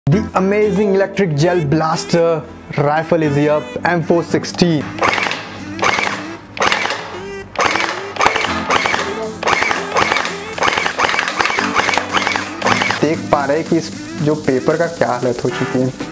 The amazing electric gel blaster rifle is here, M416. देख पा रहे हैं कि इस जो पेपर का क्या हालत हो चुकी है।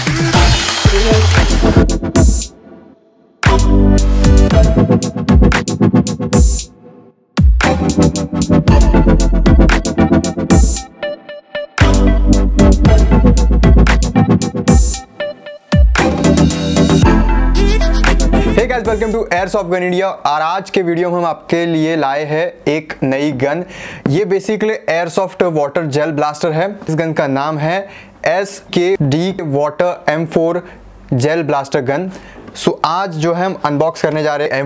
Hey guys, welcome to airsoft gun India. और आज के वीडियो में हम आपके लिए लाए हैं एक नई गन। ये basically airsoft water gel blaster है। इस गन का नाम है SKD water M4 gel blaster gun. So आज जो है हम अनबॉक्स करने जा रहे हैं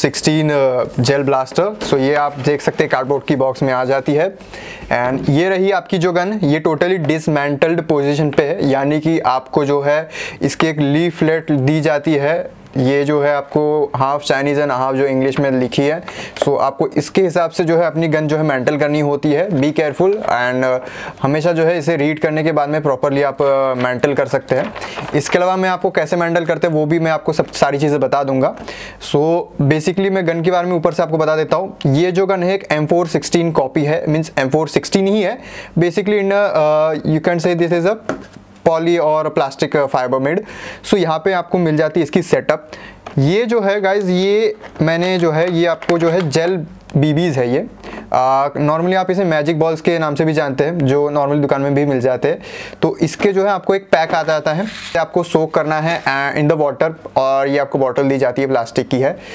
M416 जेल ब्लास्टर। सो ये आप देख सकते हैं कार्डबोर्ड की बॉक्स में आ जाती है। एंड ये रही आपकी जो गन, ये टोटली डिसमेंटल्ड पोजीशन पे है, यानी कि आपको जो है इसकी एक लीफलेट दी जाती है। ये जो है आपको हाफ चाइनीज़ एंड हाफ जो इंग्लिश में लिखी है। सो आपको इसके हिसाब से जो है अपनी गन जो है मेंटल करनी होती है। बी केयरफुल एंड हमेशा जो है इसे रीड करने के बाद में प्रॉपरली आप मेंटल कर सकते हैं। इसके अलावा मैं आपको कैसे मेंटल करते हैं वो भी मैं आपको सब सारी चीज़ें बता दूंगा। सो बेसिकली मैं गन के बारे में ऊपर से आपको बता देता हूँ। ये जो गन है एक M416 कॉपी है, मीन्स M416 ही है basically. In you can say this is a poly और प्लास्टिक फाइबर मेड। सो यहाँ पे आपको मिल जाती है इसकी सेटअप। ये जो है गाइज, ये मैंने जो है ये आपको जो है जेल बीबीज है। ये नॉर्मली आप इसे मैजिक बॉल्स के नाम से भी जानते हैं, जो नॉर्मल दुकान में भी मिल जाते हैं। तो इसके जो है आपको एक पैक आता जाता है, आपको सोक करना है इन द वाटर, और ये आपको बॉटल दी जाती है, प्लास्टिक की है।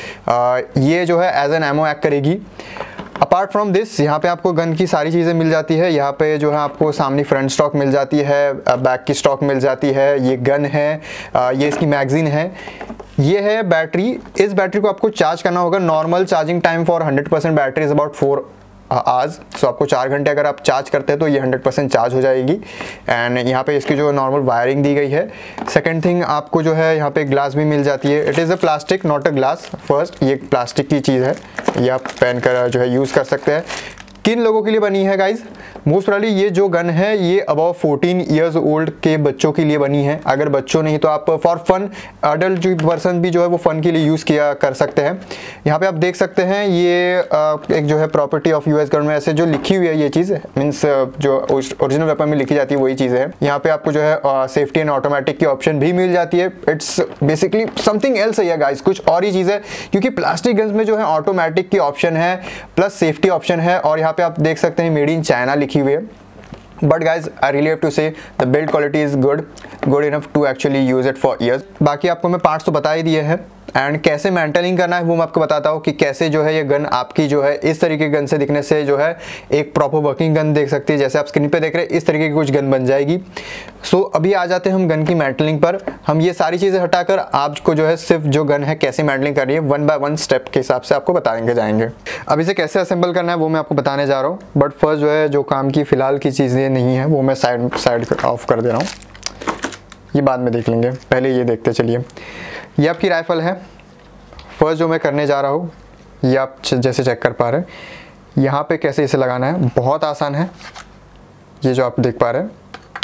ये जो है एज एन एमो एक्ट करेगी। अपार्ट फ्रॉम दिस यहाँ पे आपको गन की सारी चीज़ें मिल जाती है। यहाँ पे जो है आपको सामने फ्रंट स्टॉक मिल जाती है, बैक की स्टॉक मिल जाती है। ये गन है, ये इसकी मैगजीन है, ये है बैटरी। इस बैटरी को आपको चार्ज करना होगा। Normal charging time for 100% battery is about 4 hours. So आपको 4 घंटे अगर आप चार्ज करते हैं तो ये 100% चार्ज हो जाएगी। एंड यहाँ पे इसकी जो नॉर्मल वायरिंग दी गई है। सेकंड थिंग, आपको जो है यहाँ पे ग्लास भी मिल जाती है। It is a plastic, not a glass. First, ये प्लास्टिक की चीज़ है, ये आप पहन कर जो है यूज़ कर सकते हैं। किन लोगों के लिए बनी है गाइज? मोस्ट प्रॉब्ली ये जो गन है ये अबाउट 14 ईयर्स ओल्ड के बच्चों के लिए बनी है। अगर बच्चों नहीं तो आप फॉर फन, अडल्ट जो पर्सन भी जो है वो फन के लिए यूज़ किया कर सकते हैं। यहाँ पे आप देख सकते हैं ये एक जो है प्रॉपर्टी ऑफ US गवर्नमेंट ऐसे जो लिखी हुई है ये चीज़, मीन्स जो ओरिजिनल वेपन में लिखी जाती है वही चीज़ है। यहाँ पे आपको जो है सेफ्टी एंड ऑटोमेटिक की ऑप्शन भी मिल जाती है। इट्स बेसिकली समथिंग एल्स है गाइज, कुछ और ही चीज़ है, क्योंकि प्लास्टिक गन्स में जो है ऑटोमेटिक की ऑप्शन है प्लस सेफ्टी ऑप्शन है। और यहाँ पे आप देख सकते हैं मेड इन चाइना लिखी हुई है। But guys, I really have to say the build quality is good enough to actually use it for years. बाकी आपको मैं पार्ट्स तो बता ही दिए हैं। एंड कैसे मेंटेनिंग करना है वो मैं आपको बताता हूँ कि कैसे जो है ये गन आपकी जो है इस तरीके की गन से दिखने से जो है एक प्रॉपर वर्किंग गन देख सकती है। जैसे आप स्क्रीन पे देख रहे हैं इस तरीके की कुछ गन बन जाएगी। सो अभी आ जाते हैं हम गन की मेंटेनिंग पर। हम ये सारी चीज़ें हटाकर आपको जो है सिर्फ जो गन है कैसे मेंटेनिंग करनी है 1 by 1 स्टेप के हिसाब से आपको बताएंगे जाएंगे। अब इसे कैसे असेंबल करना है वो मैं आपको बताने जा रहा हूँ। बट फर्स्ट जो है जो काम की फ़िलहाल की चीज़ें नहीं है वो मैं साइड ऑफ कर दे रहा हूँ, ये बाद में देख लेंगे। पहले ये देखते चलिए। ये आपकी राइफल है। फर्स्ट जो मैं करने जा रहा हूँ ये आप जैसे चेक कर पा रहे हैं, यहाँ पे कैसे इसे लगाना है बहुत आसान है। ये जो आप देख पा रहे हैं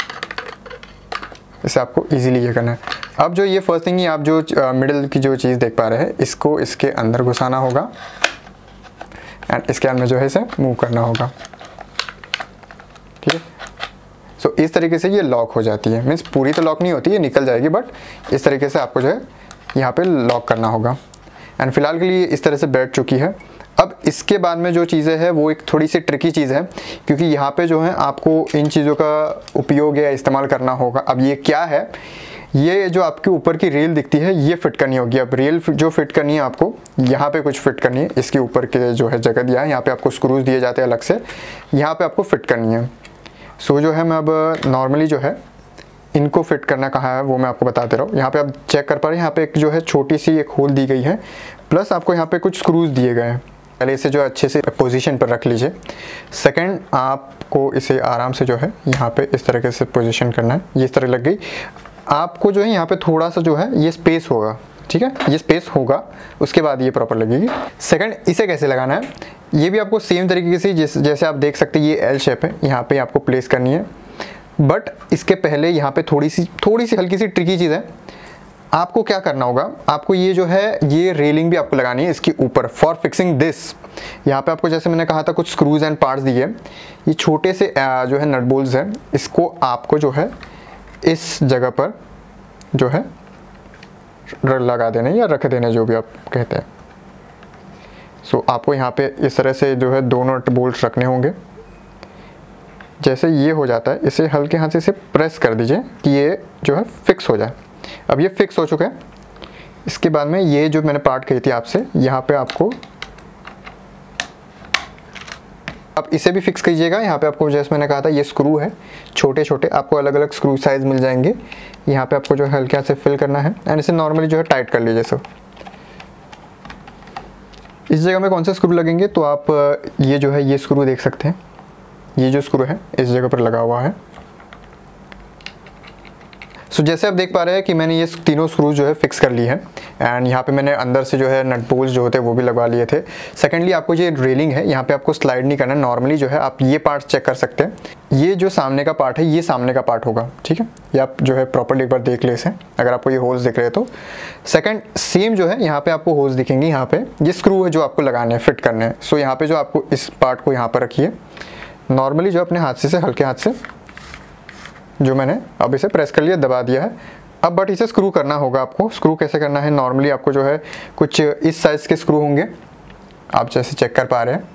इसे आपको इजीली ये करना है। अब जो ये फर्स्ट थिंग, आप जो मिडिल की जो चीज़ देख पा रहे हैं इसको इसके अंदर घुसाना होगा एंड इसके अंदर जो है इसे मूव करना होगा। ठीक है, सो इस तरीके से ये लॉक हो जाती है। मीन्स पूरी तो लॉक नहीं होती, ये निकल जाएगी, बट इस तरीके से आपको जो है यहाँ पे लॉक करना होगा। एंड फिलहाल के लिए इस तरह से बैठ चुकी है। अब इसके बाद में जो चीज़ें हैं वो एक थोड़ी सी ट्रिकी चीज़ है, क्योंकि यहाँ पे जो है आपको इन चीज़ों का उपयोग या इस्तेमाल करना होगा। अब ये क्या है, ये जो आपके ऊपर की रेल दिखती है ये फिट करनी होगी। अब रेल जो फिट करनी है आपको यहाँ पे कुछ फिट करनी है। इसके ऊपर के जो है जगह दिया है, यहाँ पे आपको स्क्रूज दिए जाते हैं अलग से, यहाँ पे आपको फिट करनी है। सो जो है मैं अब नॉर्मली जो है इनको फिट करना कहाँ है वो मैं आपको बता दे रहा हूँ। यहाँ पे आप चेक कर पा रहे हैं, यहाँ पे एक जो है छोटी सी एक होल दी गई है, प्लस आपको यहाँ पे कुछ स्क्रूज दिए गए हैं। पहले इसे जो अच्छे से पोजीशन पर रख लीजिए। सेकंड, आपको इसे आराम से जो है यहाँ पे इस तरीके से पोजीशन करना है। ये इस तरह लग गई। आपको जो है यहाँ पे थोड़ा सा जो है ये स्पेस होगा, ठीक है, ये स्पेस होगा, उसके बाद ये प्रॉपर लगेगी। सेकंड, इसे कैसे लगाना है ये भी आपको सेम तरीके से जैसे आप देख सकते हैं ये एल शेप है, यहाँ पे आपको प्लेस करनी है। बट इसके पहले यहाँ पे थोड़ी सी हल्की सी ट्रिकी चीज़ है। आपको क्या करना होगा, आपको ये जो है ये रेलिंग भी आपको लगानी है इसके ऊपर फॉर फिक्सिंग दिस। यहाँ पे आपको जैसे मैंने कहा था कुछ स्क्रूज एंड पार्ट्स दिए, ये छोटे से जो है नट बोल्ट्स हैं, इसको आपको जो है इस जगह पर जो है लगा देने या रख देने, जो भी आप कहते हैं। सो आपको यहाँ पे इस तरह से जो है दोनों नट बोल्ट्स रखने होंगे। जैसे ये हो जाता है, इसे हल्के हाथ से इसे प्रेस कर दीजिए कि ये जो है फिक्स हो जाए। अब ये फिक्स हो चुका है। इसके बाद में ये जो मैंने पार्ट कही थी आपसे, यहाँ पे आपको आप इसे भी फिक्स कीजिएगा। यहाँ पे आपको जैसे मैंने कहा था ये स्क्रू है, छोटे छोटे आपको अलग अलग स्क्रू साइज मिल जाएंगे। यहाँ पे आपको जो है हल्के हाथ से फिल करना है एंड इसे नॉर्मली जो है टाइट कर लीजिए सब। इस जगह में कौन से स्क्रू लगेंगे, तो आप ये जो है ये स्क्रू देख सकते हैं, ये जो स्क्रू है इस जगह पर लगा हुआ है। सो जैसे आप देख पा रहे हैं कि मैंने ये तीनों स्क्रूज जो है फिक्स कर ली है एंड यहाँ पे मैंने अंदर से जो है नट बोल्ट्स जो होते हैं वो भी लगवा लिए थे। सेकेंडली आपको ये रेलिंग है, यहाँ पे आपको स्लाइड नहीं करना। नॉर्मली जो है आप ये पार्ट चेक कर सकते हैं, ये जो सामने का पार्ट है ये सामने का पार्ट होगा, ठीक है। ये आप जो है प्रॉपरली एक बार देख ले इसे, अगर आपको ये होल्स दिख रहे हैं तो। सेकेंड सेम जो है यहाँ पे आपको होल्स दिखेंगे, यहाँ पे ये स्क्रू है जो आपको लगाने हैं, फिट करने हैं। सो यहाँ पे जो आपको इस पार्ट को यहाँ पर रखिए, नॉर्मली जो अपने हाथ से हल्के हाथ से जो मैंने अब इसे प्रेस कर लिया, दबा दिया है। अब बट इसे स्क्रू करना होगा आपको। स्क्रू कैसे करना है, नॉर्मली आपको जो है कुछ इस साइज़ के स्क्रू होंगे, आप जैसे चेक कर पा रहे हैं।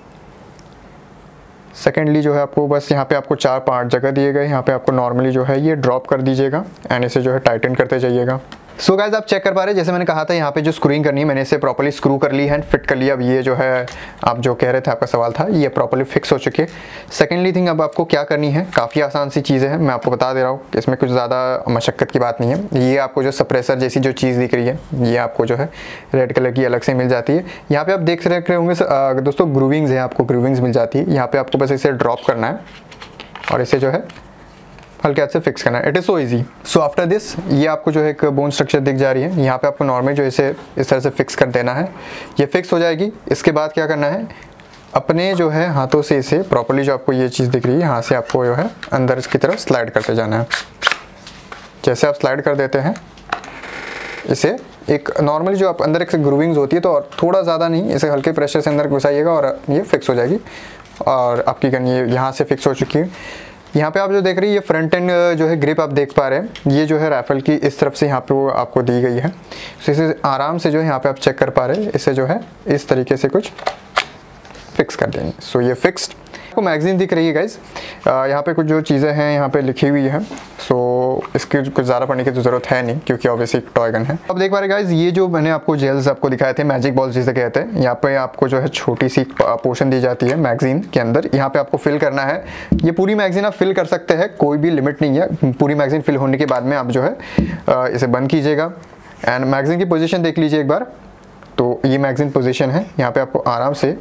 सेकेंडली जो है आपको बस यहाँ पे आपको 4-5 जगह दिए गए, यहाँ पे आपको नॉर्मली जो है ये ड्रॉप कर दीजिएगा एंड इसे जो है टाइटन करते जाइएगा। सो गाइस आप चेक कर पा रहे हैं, जैसे मैंने कहा था यहाँ पे जो स्क्रूइंग करनी है मैंने इसे प्रॉपर्ली स्क्रू कर ली है एंड फिट कर लिया। अब ये जो है आप जो कह रहे थे, आपका सवाल था, ये प्रॉपर्ली फिक्स हो चुकी है। सेकेंडली थिंग अब आपको क्या करनी है, काफ़ी आसान सी चीज़ें हैं, मैं आपको बता दे रहा हूँ, इसमें कुछ ज़्यादा मशक्क़त की बात नहीं है। ये आपको जो सप्रेसर जैसी जो चीज़ दिख रही है ये आपको जो है रेड कलर की अलग से मिल जाती है। यहाँ पर आप देख रहे होंगे दोस्तों ग्रूविंग्स है, आपको ग्रूविंग्स मिल जाती है। यहाँ पर आपको बस इसे ड्रॉप करना है और इसे जो है हल्के हाथ से फिक्स करना है। It is so easy. So after this ये आपको जो है एक बोन स्ट्रक्चर दिख जा रही है, यहाँ पे आपको नॉर्मली जो इसे इस तरह से फिक्स कर देना है। ये फिक्स हो जाएगी। इसके बाद क्या करना है, अपने जो है हाथों से इसे प्रॉपर्ली जो आपको ये चीज़ दिख रही है यहाँ से आपको जो है अंदर इसकी तरफ स्लाइड करते जाना है। जैसे आप स्लाइड कर देते हैं इसे, एक नॉर्मली जो आप अंदर एक ग्रूविंग्स होती है तो और थोड़ा ज़्यादा नहीं, इसे हल्के प्रेशर से अंदर घुसाइएगा और ये फिक्स हो जाएगी। और आपकी गन ये यहाँ से फिक्स हो चुकी है। यहाँ पे आप जो देख रही है ये फ्रंट एंड जो है ग्रिप आप देख पा रहे हैं, ये जो है राइफल की इस तरफ से यहाँ पे वो आपको दी गई है। तो इसे आराम से जो है यहाँ पे आप चेक कर पा रहे हैं, इसे जो है इस तरीके से कुछ फिक्स कर देंगे। सो ये फिक्स्ड। आपको मैगजीन दिख रही है गाइज, यहाँ पे कुछ जो चीज़ें हैं यहाँ पे लिखी हुई है। सो इसकी कुछ ज़्यादा पढ़ने की तो ज़रूरत है नहीं क्योंकि ऑब्वियसली एक टॉय गन है। अब देख पा रहे गाइज, ये जो मैंने आपको जेल्स आपको दिखाए थे, मैजिक बॉल्स जिसे कहते हैं, यहाँ पे आपको जो है छोटी सी पोर्शन दी जाती है मैगजीन के अंदर, यहाँ पे आपको फिल करना है। ये पूरी मैगजीन आप फिल कर सकते हैं, कोई भी लिमिट नहीं है। पूरी मैगजीन फिल होने के बाद में आप जो है इसे बंद कीजिएगा एंड मैगजीन की पोजीशन देख लीजिए एक बार। तो ये मैगजीन पोजीशन है, यहाँ पे आपको आराम से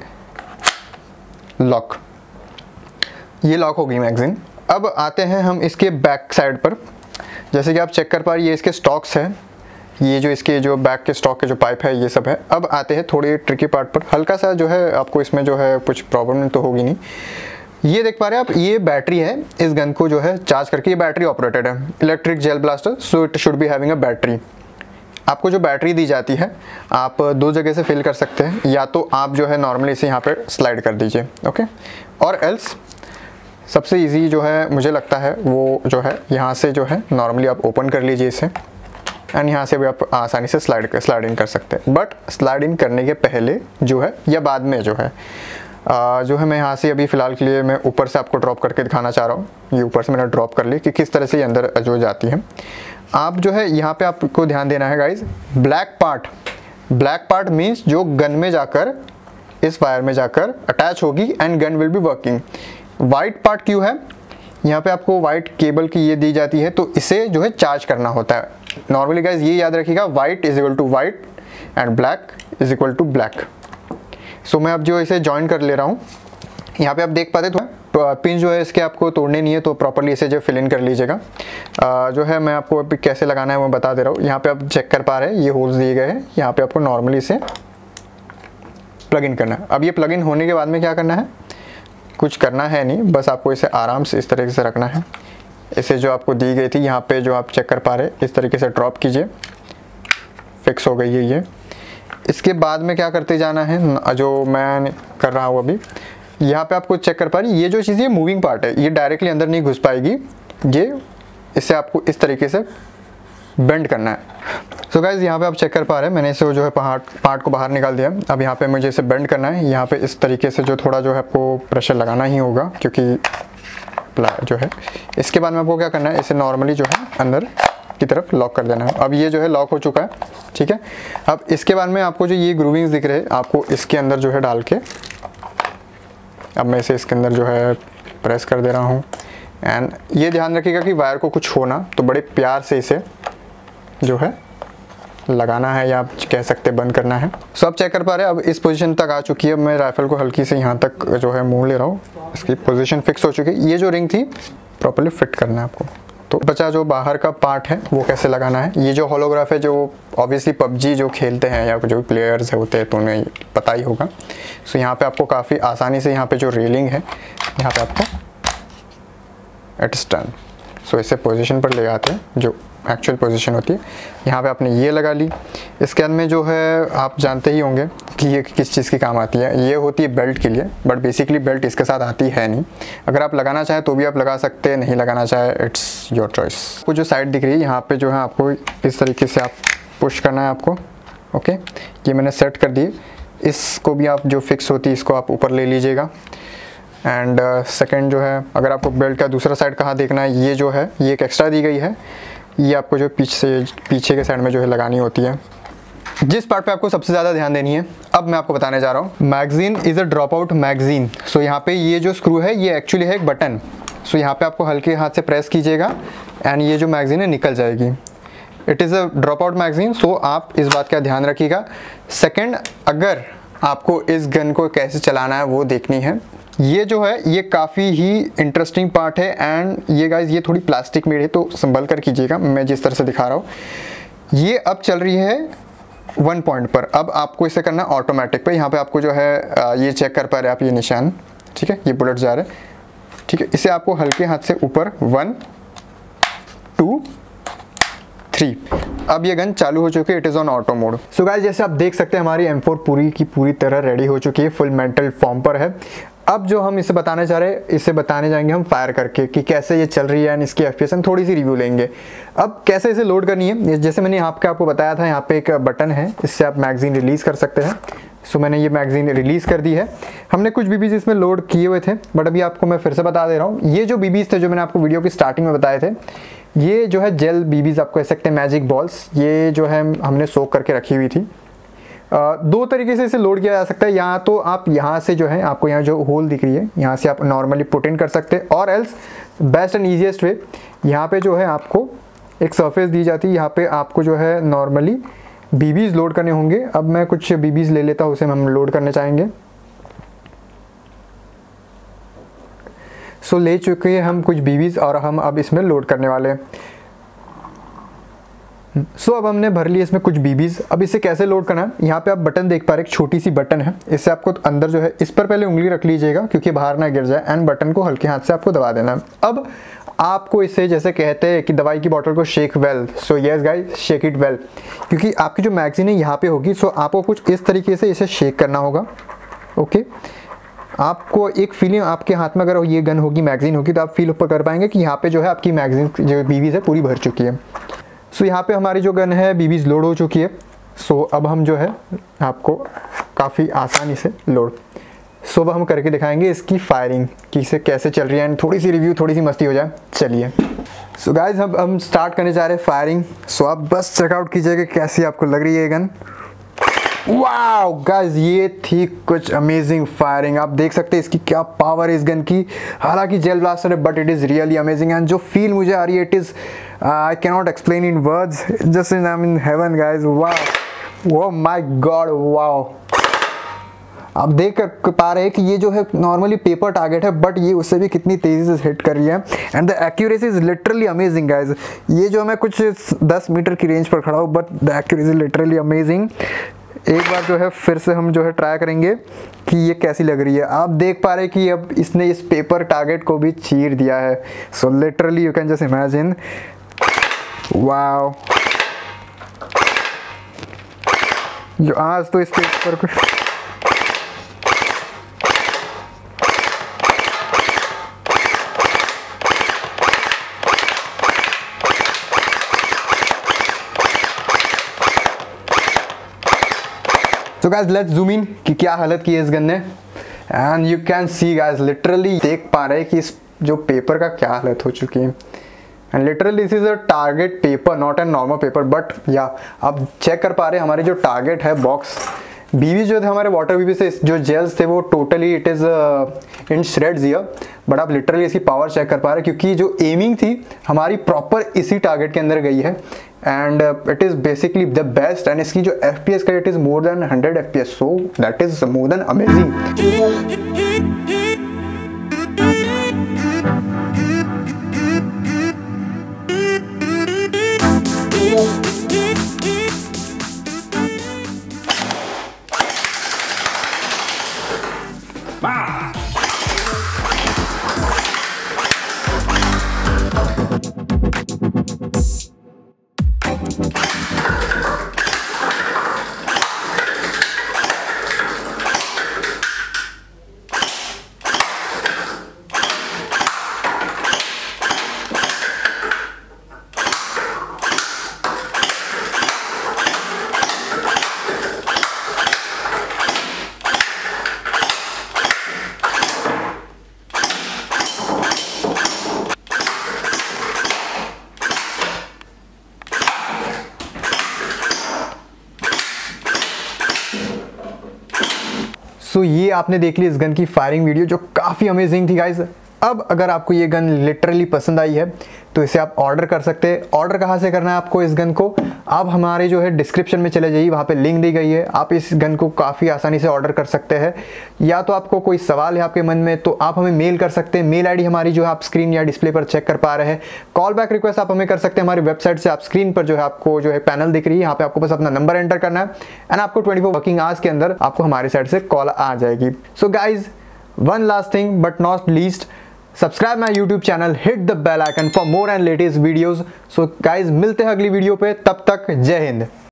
लॉक, ये लॉक हो गई मैगजीन। अब आते हैं हम इसके बैक साइड पर। जैसे कि आप चेक कर पा रहे हैं ये इसके स्टॉक्स हैं, ये जो इसके जो बैक के स्टॉक के जो पाइप है ये सब है। अब आते हैं थोड़ी ट्रिकी पार्ट पर, हल्का सा जो है आपको इसमें जो है कुछ प्रॉब्लम तो होगी नहीं। ये देख पा रहे हैं आप, ये बैटरी है, इस गन को जो है चार्ज करके, ये बैटरी ऑपरेटेड है, electric gel blaster, so it should be having a battery. आपको जो बैटरी दी जाती है आप 2 जगह से फिल कर सकते हैं, या तो आप जो है नॉर्मली इसे यहाँ पे स्लाइड कर दीजिए, ओके। और एल्स सबसे इजी जो है मुझे लगता है वो जो है यहाँ से जो है नॉर्मली आप ओपन कर लीजिए इसे एंड यहाँ से भी आप आसानी से स्लाइड इन कर सकते हैं। बट स्लाइड इन करने के पहले जो है या बाद में जो है मैं यहाँ से अभी फ़िलहाल के लिए मैं ऊपर से आपको ड्रॉप करके दिखाना चाह रहा हूँ। ये ऊपर से मैंने ड्रॉप कर ली कि किस तरह से ये अंदर जो जाती है। आप जो है यहाँ पे आपको ध्यान देना है गाइज, ब्लैक पार्ट मीन्स जो गन में जाकर इस वायर में जाकर अटैच होगी and gun will be working. White part क्यों है, यहाँ पे आपको वाइट केबल की ये दी जाती है, तो इसे जो है चार्ज करना होता है। नॉर्मली गाइज ये याद रखिएगा, white is equal to white and black is equal to black. So मैं अब जो इसे ज्वाइन कर ले रहा हूँ, यहाँ पे आप देख पाते तो पिन जो है इसके आपको तोड़ने नहीं है, तो प्रॉपर्ली इसे जो फिल इन कर लीजिएगा। जो है मैं आपको अभी कैसे लगाना है वो बता दे रहा हूँ। यहाँ पे आप चेक कर पा रहे हैं ये होल्स दिए गए हैं, यहाँ पे आपको नॉर्मली इसे प्लग इन करना है। अब ये प्लग इन होने के बाद में क्या करना है, कुछ करना है नहीं, बस आपको इसे आराम से इस तरीके से रखना है। इसे जो आपको दी गई थी यहाँ पे जो आप चेक कर पा रहे, इस तरीके से ड्रॉप कीजिए, फिक्स हो गई है ये। इसके बाद में क्या करते जाना है, जो मैं कर रहा हूँ अभी, यहाँ पे आपको चेक कर पा रही, ये जो चीज़, ये मूविंग पार्ट है, ये डायरेक्टली अंदर नहीं घुस पाएगी, ये इसे आपको इस तरीके से बेंड करना है। सो गाइज यहाँ पे आप चेक कर पा रहे हैं, मैंने इसे जो है पार्ट को बाहर निकाल दिया। अब यहाँ पे मुझे इसे बेंड करना है, यहाँ पे इस तरीके से जो थोड़ा जो है आपको प्रेशर लगाना ही होगा, क्योंकि जो है इसके बाद में आपको क्या करना है, इसे नॉर्मली जो है अंदर की तरफ लॉक कर देना है। अब ये जो है लॉक हो चुका है, ठीक है। अब इसके बाद में आपको जो ये ग्रूविंग्स दिख रहे हैं, आपको इसके अंदर जो है डाल के, अब मैं इसे इसके अंदर जो है प्रेस कर दे रहा हूँ। एंड ये ध्यान रखिएगा कि वायर को कुछ हो ना, तो बड़े प्यार से इसे जो है लगाना है, या आप कह सकते बंद करना है। सो आप चेक कर पा रहे हैं, अब इस पोजीशन तक आ चुकी है। मैं राइफल को हल्की से यहाँ तक जो है मोड़ ले रहा हूँ, इसकी पोजीशन फिक्स हो चुकी है। ये जो रिंग थी प्रॉपर्ली फिट करना है आपको। तो बचा जो बाहर का पार्ट है वो कैसे लगाना है, ये जो होलोग्राफ है, जो ऑब्वियसली पबजी जो खेलते हैं या जो प्लेयर्स होते हैं तो उन्हें पता ही होगा। सो यहाँ पे आपको काफ़ी आसानी से यहाँ पे जो रेलिंग है, यहाँ पे आपको इट्स डन। सो इसे पोजीशन पर ले आते हैं, जो एक्चुअल पोजीशन होती है। यहाँ पे आपने ये लगा ली। इसके अंदर में जो है आप जानते ही होंगे कि ये किस चीज़ की काम आती है, ये होती है बेल्ट के लिए, बट बेसिकली बेल्ट इसके साथ आती है नहीं। अगर आप लगाना चाहें तो भी आप लगा सकते हैं, नहीं लगाना चाहे इट्स योर चॉइस। आपको जो साइड दिख रही है यहाँ पे जो है आपको इस तरीके से आप पुश करना है आपको, ओके। ये मैंने सेट कर दिए। इसको भी आप जो फिक्स होती है इसको आप ऊपर ले लीजिएगा। एंड सेकेंड जो है, अगर आपको बेल्ट का दूसरा साइड कहाँ देखना है, ये जो है ये एक एक्स्ट्रा दी गई है, ये आपको जो पीछे के साइड में जो है लगानी होती है। जिस पार्ट पे आपको सबसे ज़्यादा ध्यान देनी है अब मैं आपको बताने जा रहा हूँ। Magazine is a drop out magazine. So यहाँ पे ये जो स्क्रू है ये एक्चुअली है एक बटन। सो यहाँ पे आपको हल्के हाथ से प्रेस कीजिएगा एंड ये जो मैगजीन है निकल जाएगी। It is a drop out magazine, so आप इस बात का ध्यान रखिएगा। सेकेंड, अगर आपको इस गन को कैसे चलाना है वो देखनी है, ये जो है ये काफ़ी ही इंटरेस्टिंग पार्ट है। एंड ये गाइज ये थोड़ी प्लास्टिक मेड है, तो संभल कर कीजिएगा, मैं जिस तरह से दिखा रहा हूँ। ये अब चल रही है 1 पॉइंट पर। अब आपको इसे करना ऑटोमेटिक पे। यहाँ पे आपको जो है ये चेक कर पा रहे हैं आप, ये निशान, ठीक है, ये बुलेट जा रहे हैं, ठीक है। इसे आपको हल्के हाथ से ऊपर 1 2 3, अब ये गन चालू हो चुकी है, it is on auto mode. So guys जैसे आप देख सकते हैं हमारी M4 पूरी की पूरी तरह रेडी हो चुकी है, फुल मेंटल फॉर्म पर है। अब जो हम इसे बताने चाह रहे हैं, इसे बताने जाएंगे हम फायर करके कि कैसे ये चल रही है एंड इसकी FPS हम थोड़ी सी रिव्यू लेंगे। अब कैसे इसे लोड करनी है, जैसे मैंने यहाँ पे आपको बताया था, यहाँ पे एक बटन है, इससे आप मैगजीन रिलीज़ कर सकते हैं। सो मैंने ये मैगजीन रिलीज़ कर दी है। हमने कुछ BBs इसमें लोड किए हुए थे, बट अभी आपको मैं फिर से बता दे रहा हूँ। ये जो BBs थे जो मैंने आपको वीडियो की स्टार्टिंग में बताए थे, ये जो है जेल BBs आप कह सकते हैं, मैजिक बॉल्स, ये जो है हमने सोक करके रखी हुई थी। 2 तरीके से इसे लोड किया जा सकता है। या तो आप यहाँ से जो है, आपको यहाँ जो होल दिख रही है, यहाँ से आप नॉर्मली पुट इन कर सकते हैं, और else best and easiest way, यहाँ पे जो है आपको एक सरफेस दी जाती है, यहाँ पे आपको जो है नॉर्मली BBs लोड करने होंगे। अब मैं कुछ BBs ले लेता हूँ, उसे हम लोड करने चाहेंगे। सो ले चुके हैं हम कुछ BBs और हम अब इसमें लोड करने वाले हैं। सो अब हमने भर लिया इसमें कुछ BBs। अब इसे कैसे लोड करना है, यहाँ पे आप बटन देख पा रहे, एक छोटी सी बटन है, इससे आपको अंदर जो है, इस पर पहले उंगली रख लीजिएगा क्योंकि बाहर ना गिर जाए, एंड बटन को हल्के हाथ से आपको दबा देना है। अब आपको इसे जैसे कहते हैं कि दवाई की बोतल को shake well, so yes guys shake it well, क्योंकि आपकी जो मैगजीन है यहाँ पे होगी। सो आपको कुछ इस तरीके से इसे शेक करना होगा, ओके। आपको एक फीलिंग आपके हाथ में, अगर ये गन होगी, मैगजीन होगी, तो आप फील ऊपर कर पाएंगे कि यहाँ पे जो है आपकी मैगजीन जो BBs है पूरी भर चुकी है। सो यहाँ पे हमारी जो गन है BBs लोड हो चुकी है। सो अब हम जो है आपको काफ़ी आसानी से लोड, सो अब हम करके दिखाएंगे इसकी फायरिंग कि इसे कैसे चल रही है, एंड थोड़ी सी रिव्यू, थोड़ी सी मस्ती हो जाए। चलिए सो गाइज अब हम स्टार्ट करने जा रहे हैं फायरिंग। सो आप बस चेकआउट कीजिएगा कैसी आपको लग रही है गन। वाओ गाइज ये थी कुछ अमेजिंग फायरिंग। आप देख सकते हैं इसकी क्या पावर है इस गन की। हालांकि जेल ब्लास्टर है, but it is really amazing, and जो फील मुझे आ रही है, it is I can not explain in words, just in I am in heaven guys. Wow, oh my God, wow. आप देख कर पा रहे हैं कि ये जो है नॉर्मली पेपर टारगेट है, बट ये उससे भी कितनी तेज़ी से हिट कर रही है, and the accuracy is literally amazing guys. ये जो मैं कुछ 10 मीटर की रेंज पर खड़ा हूँ, but the accuracy literally amazing. एक बार जो है फिर से हम जो है ट्राई करेंगे कि ये कैसी लग रही है। आप देख पा रहे हैं कि अब इसने इस पेपर टारगेट को भी चीर दिया है। So literally you can just imagine, wow. जो आज तो इस पेपर को तो गाइस लेट्स जूम इन कि क्या हालत की है इस गन ने। And you can see guys, literally देख पा रहे हैं कि इस जो पेपर का क्या हालत हो चुकी है। And literally this is a target paper, not an normal paper, but या आप चेक कर पा रहे हैं हमारे जो टारगेट है बॉक्स बीबी जो थे हमारे वाटर बीबी से जो जेल्स थे वो totally it is in shreds here. But आप लिटरली इसकी पावर चेक कर पा रहे हैं क्योंकि जो एमिंग थी हमारी प्रॉपर इसी टारगेट के अंदर गई है। And it is basically the best. And इसकी जो FPS का it is more than 100 FPS, so that is more than amazing. So ये आपने देख ली इस गन की फायरिंग वीडियो जो काफ़ी अमेजिंग थी गाइज। अब अगर आपको ये गन लिटरली पसंद आई है तो इसे आप ऑर्डर कर सकते हैं। ऑर्डर कहाँ से करना है आपको इस गन को, आप हमारे जो है डिस्क्रिप्शन में चले जाइए, वहाँ पे लिंक दी गई है। आप इस गन को काफ़ी आसानी से ऑर्डर कर सकते हैं। या तो आपको कोई सवाल है आपके मन में तो आप हमें मेल कर सकते हैं। मेल ID हमारी जो है आप स्क्रीन या डिस्प्ले पर चेक कर पा रहे हैं। कॉल बैक रिक्वेस्ट आप हमें कर सकते हैं हमारी वेबसाइट से। आप स्क्रीन पर जो है आपको जो है पैनल दिख रही है, यहाँ पे आपको बस अपना नंबर एंटर करना है एंड आपको 24 वर्किंग आवर्स के अंदर आपको हमारी साइड से कॉल आ जाएगी। So guys, one last thing but not least, subscribe my YouTube channel, hit the bell icon for more and latest videos. So guys मिलते हैं अगली वीडियो पे, तब तक जय हिंद।